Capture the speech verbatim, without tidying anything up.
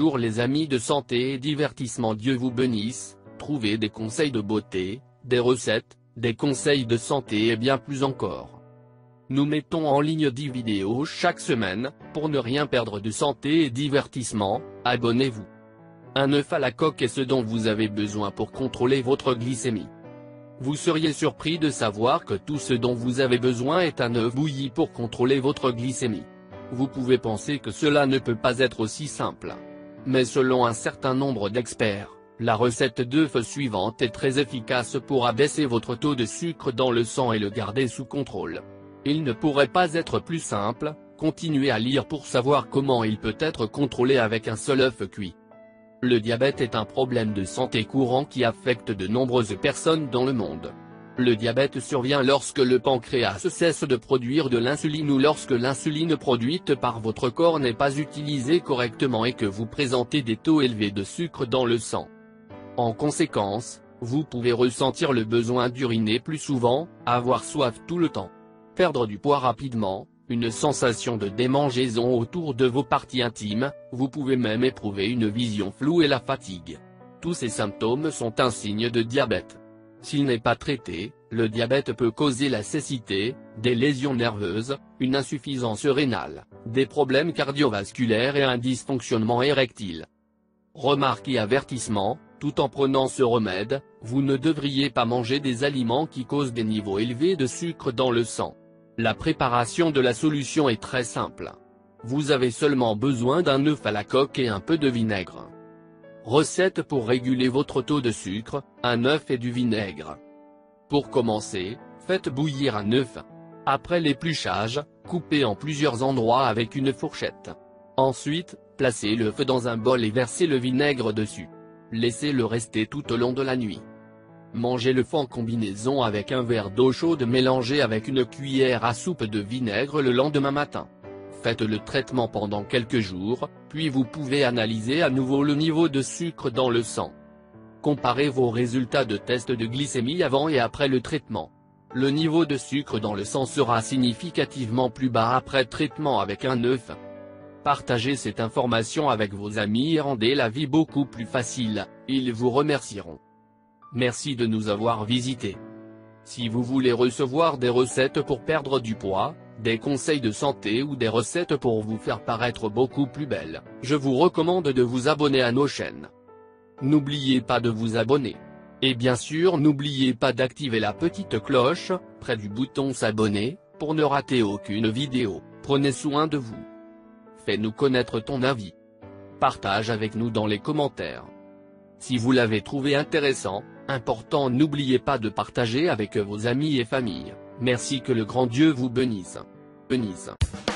Bonjour les amis de santé et divertissement, Dieu vous bénisse. Trouvez des conseils de beauté, des recettes, des conseils de santé et bien plus encore. Nous mettons en ligne dix vidéos chaque semaine. Pour ne rien perdre de santé et divertissement, abonnez-vous. Un œuf à la coque est ce dont vous avez besoin pour contrôler votre glycémie. Vous seriez surpris de savoir que tout ce dont vous avez besoin est un œuf bouilli pour contrôler votre glycémie. Vous pouvez penser que cela ne peut pas être aussi simple. Mais selon un certain nombre d'experts, la recette d'œuf suivante est très efficace pour abaisser votre taux de sucre dans le sang et le garder sous contrôle. Il ne pourrait pas être plus simple. Continuez à lire pour savoir comment il peut être contrôlé avec un seul œuf cuit. Le diabète est un problème de santé courant qui affecte de nombreuses personnes dans le monde. Le diabète survient lorsque le pancréas cesse de produire de l'insuline ou lorsque l'insuline produite par votre corps n'est pas utilisée correctement et que vous présentez des taux élevés de sucre dans le sang. En conséquence, vous pouvez ressentir le besoin d'uriner plus souvent, avoir soif tout le temps, perdre du poids rapidement, une sensation de démangeaison autour de vos parties intimes, vous pouvez même éprouver une vision floue et la fatigue. Tous ces symptômes sont un signe de diabète. S'il n'est pas traité, le diabète peut causer la cécité, des lésions nerveuses, une insuffisance rénale, des problèmes cardiovasculaires et un dysfonctionnement érectile. Remarque et avertissement, tout en prenant ce remède, vous ne devriez pas manger des aliments qui causent des niveaux élevés de sucre dans le sang. La préparation de la solution est très simple. Vous avez seulement besoin d'un œuf à la coque et un peu de vinaigre. Recette pour réguler votre taux de sucre, un œuf et du vinaigre. Pour commencer, faites bouillir un œuf. Après l'épluchage, coupez en plusieurs endroits avec une fourchette. Ensuite, placez l'œuf dans un bol et versez le vinaigre dessus. Laissez-le rester tout au long de la nuit. Mangez-le en combinaison avec un verre d'eau chaude mélangé avec une cuillère à soupe de vinaigre le lendemain matin. Faites le traitement pendant quelques jours, puis vous pouvez analyser à nouveau le niveau de sucre dans le sang. Comparez vos résultats de test de glycémie avant et après le traitement. Le niveau de sucre dans le sang sera significativement plus bas après traitement avec un œuf. Partagez cette information avec vos amis et rendez la vie beaucoup plus facile, ils vous remercieront. Merci de nous avoir visités. Si vous voulez recevoir des recettes pour perdre du poids, des conseils de santé ou des recettes pour vous faire paraître beaucoup plus belle, je vous recommande de vous abonner à nos chaînes. N'oubliez pas de vous abonner. Et bien sûr n'oubliez pas d'activer la petite cloche, près du bouton s'abonner, pour ne rater aucune vidéo. Prenez soin de vous. Fais-nous connaître ton avis. Partage avec nous dans les commentaires. Si vous l'avez trouvé intéressant, important, n'oubliez pas de partager avec vos amis et familles. Merci, que le grand Dieu vous bénisse. Bénisse.